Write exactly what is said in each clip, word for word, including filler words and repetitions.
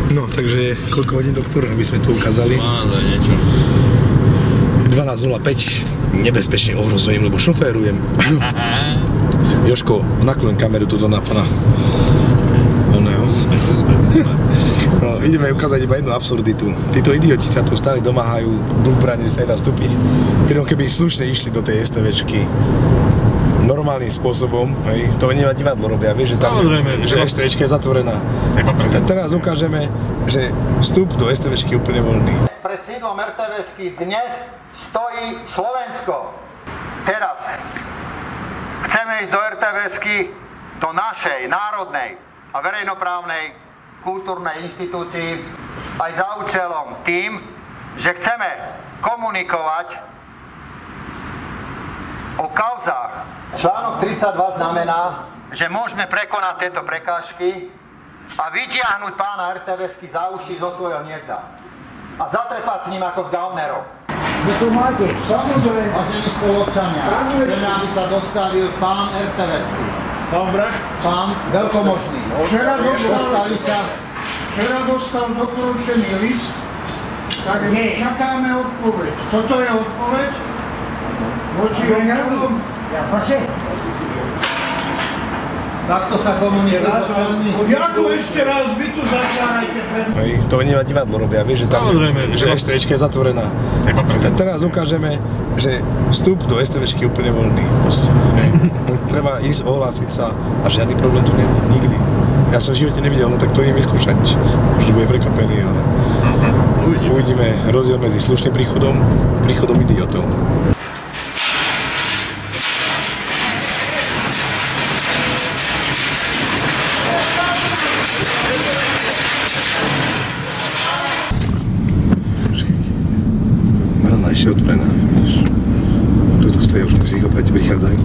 No, takže koľko hodín, doktor, aby sme to ukázali? dvanásť niečo. dvanásť nula päť, nebezpečne ohrozujem, lebo šoférujem. Jožko, nakloň kameru tuto na pana oného. No, ideme ukázať iba jednu absurditu. Títo idioti sa tu stále domáhajú brúbranie, že sa nedá vstúpiť. Pritom keby slušne išli do tej STVčky normálnym spôsobom, hej, to nie divadlo robia, vieš, že tam, že STVčka je zatvorená. A teraz ukážeme, že vstup do STVčky je úplne voľný. Pred sídlom er té vésky dnes stojí Slovensko. Teraz chceme ísť do er té vésky, do našej národnej a verejnoprávnej kultúrnej inštitúcii aj za účelom tým, že chceme komunikovať o kauzách. Článok tridsaťdva znamená, že môžeme prekonať tieto prekážky a vytiahnuť pána er té vésky za uši zo svojho hniezda a zatrepať s ním ako s gaunerom. Vy tu máte, samozrejme. Vážení spoluobčania, chceme, aby sa dostavil pán er té vésky. Pán Brach? Pán veľkomožný. Včera dostali sa... Včera dostal doporučený list, tak čakáme odpoveď. Toto je odpoveď? Voči občanom? Ja, proste. Takto sa komunikuje s občanmi. Ďakujem ešte raz, vy tu zatvárajte pred... Hej, to nie divadlo robia, vieš, že tam, že STVčka je zatvorená. A teraz ukážeme, že vstup do STVčky je úplne voľný. Proste, treba ísť, ohlásiť sa a žiadny problém tu nie je, nikdy. Ja som v živote nevidel, no tak to idem vyskúšať. Možno bude prekvapený, ale uvidíme rozdiel medzi slušným príchodom a príchodom idiotov. Brána ešte otvorená. Tuto stojí, už psychopati prichádzajú.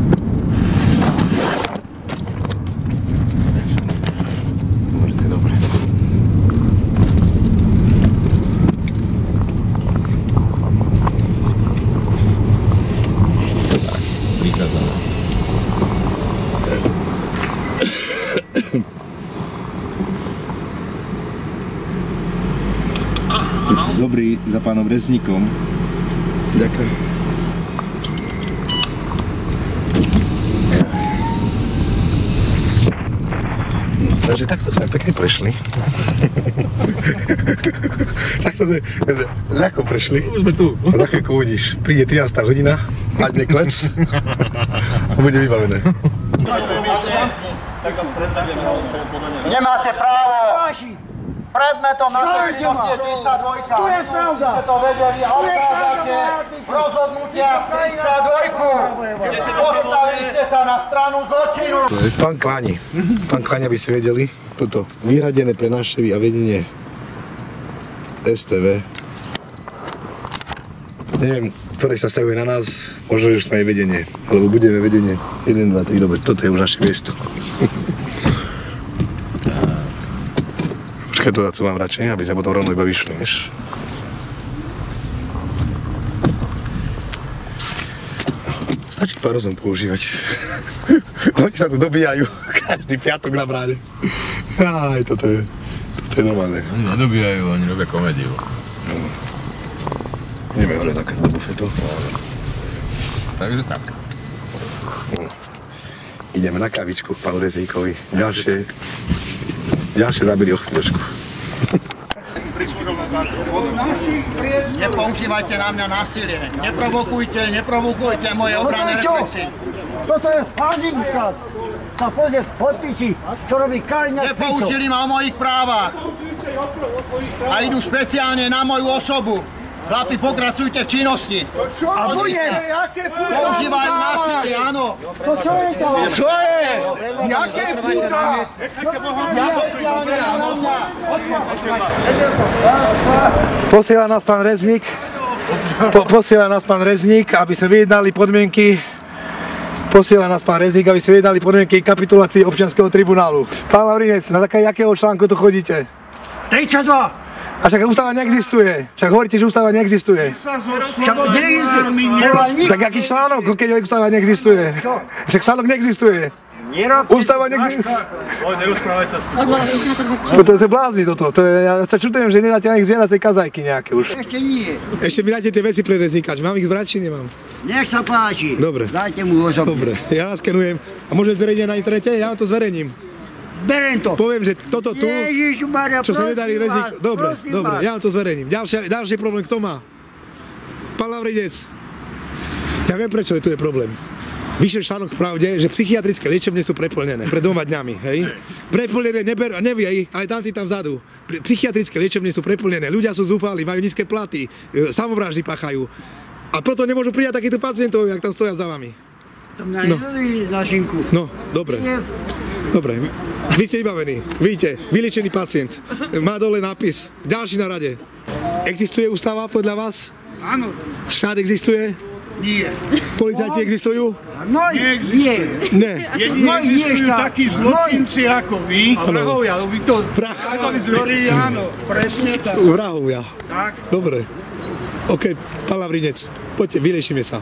Dobrý, za pánom Rezníkom. Ďakujem. No, takže takto sme pekne prešli. Takto sme ľahko prešli. Už sme tu. A tak ako uvidíš, príde trinásta hodina, padne klec a bude vybavené. Nemáte právo! Predmetom našej činnosti je tridsaťdva. Tu je pravda! Ste to vedeli a odkážate rozhodnutia tridsaťdva. Postavili ste sa na stranu zločinu. Pán Kláni, pán Kláni, aby ste vedeli, toto vyhradené pre návštevy a vedenie es té vé. Neviem, ktoré sa stavuje na nás, možno, že sme aj vedenie, alebo budeme vedenie jeden, dva, tri, dobre, toto je už naše miesto. Počkaj, to dať mám radšej, aby sme potom rovno iba vyšli, vieš. Stačí pár rozum používať. Oni sa tu dobíjajú každý piatok na bráne. Aj, toto je, toto je normálne. Oni nedobíjajú, oni robia komédiu. No. Ideme hore takať do bufetu. Takže tak. No. Ideme na kavičku k pánu Rezníkovi. Ďalšie, ďalšie zábery o chvíľočku. Nepoužívajte na mňa násilie. Neprovokujte, neprovokujte moje obranné reflexy. Toto je falzifikát. Sa pozrie podpisy, čo robí Kaliňák Fico. Nepoučili ma o mojich právach. A idú špeciálne na moju osobu. Chlapi, pokračujte v činnosti. A bude, jaké púta? Používajú násilie, áno. To čo je to? Čo je? Jaké púta? Špeciálne na mňa. Posiela nás pán Rezník, po, posiela nás pán Rezník, aby sme vyjednali podmienky Posiela nás pán Rezník, aby sme vyjednali podmienky kapitulácie občianskeho tribunálu. Pán Lavrinec, na také jakého článku tu chodíte? tridsaťdva. A však ústava neexistuje. Však hovoríte, že ústava neexistuje. Však neexistuje. Tak aký článok, keď ústava neexistuje? Však článok neexistuje. Ústava neexistuje. Nerozprávaj sa s To sa blázni toto. To je, ja sa čudujem, že nedáte na nich zvieracej kazajky nejaké už. Ešte nie. Ešte mi dáte tie veci pre rezníkač. Mám ich zbrať, či nemám? Nech sa páči. Dobre. Dajte mu osobne. Dobre, ja naskenujem. A môžem zverejniť na internete? Ja vám to zverejním. Berem to. Poviem, že toto tu, Ježišmaria, čo sa nedarí prosím rezník... vás, Dobre, prosím dobre, vás. ja vám to zverejním. Ďalší, ďalší problém, kto má? Pán Lavrinec. Ja viem, prečo je tu je problém. Vyšiel článok v Pravde, že psychiatrické liečebne sú preplnené pred dvoma dňami, hej? Preplnené, neber, nevie, ale tam si tam vzadu. Psychiatrické liečebne sú preplnené, ľudia sú zúfali, majú nízke platy, samovraždy páchajú. A preto nemôžu prijať takýchto pacientov, jak tam stoja za vami. To mňa nedali na šinku. No, dobre. Dobre, vy ste vybavení. Vidíte, vyliečený pacient. Má dole nápis. Ďalší na rade. Existuje ústava podľa vás? Áno. Štát existuje? Nie. Policajti existujú? No, nie. Ne. No, nie štát. takí zločinci ako vy, Vrahovia, no vy to... ktorí áno, presne tak. Vrahovia. Tak. Dobre. OK, pán Lavrinec, poďte, vyliečíme sa.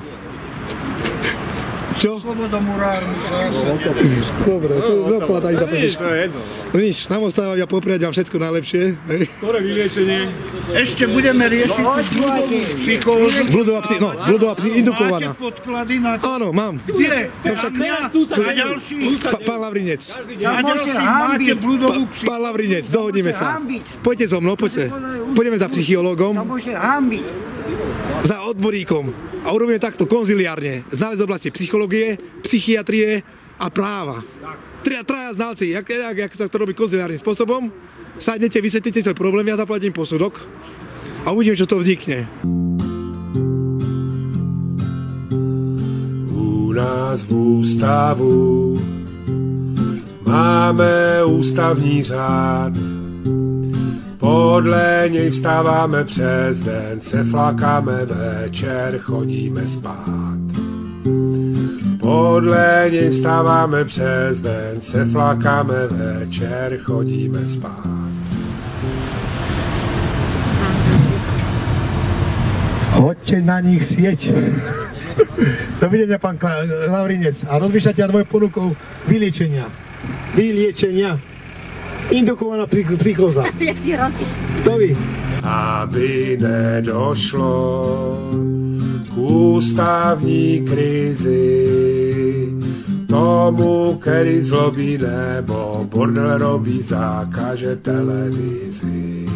Čo? Slobodomurárnu zase. Dobre, to je doplata aj za peniažku. To je jedno. No nič, nám ostáva ja popriať vám všetko najlepšie. Hej. Skore vyliečenie. Ešte budeme riešiť bludovú psychózu. Bludová psi, no, bludová psi indukovaná. Máte podklady na to? Áno, mám. Kde? No však, A mňa? A ďalší? Pa, pán Lavrinec, A ďalší máte bludovú pa, psychózu. pán Lavrinec, dohodnime sa. Poďte so mnou, poďte. Pôjdeme za psychológom, To môže hambiť. za odboríkom a urobíme takto konziliárne. Znalec z oblasti psychológie, psychiatrie a práva. Traja, traja znalci, jak, jak, jak sa to robí konziliárnym spôsobom. Sadnete, vysvetlíte svoj problém, ja zaplatím posudok a uvidíme, čo z toho vznikne. U nás v ústavu máme ústavní řád. Podle něj vstáváme přes den, se flakáme večer, chodíme spát. Podle něj vstáváme přes den, se flakáme večer, chodíme spát. Hoďte na nich sieť. Dovidenia, pán Lavrinec. A rozmýšľate nad mojou ponukou vyliečenia. Vyliečenia. Indukovaná psychóza. Jak ti hrozí. To vy. Aby nedošlo k ústavní krizi, tomu, který zlobí nebo bordel robí, zákaže televizi.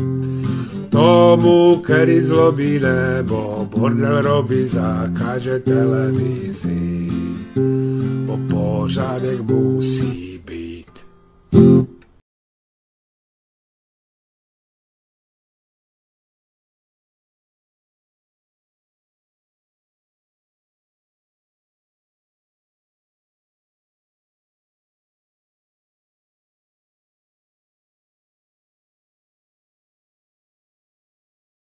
Tomu, který zlobí nebo bordel robí, zákaže televizi. Bo pořádek musí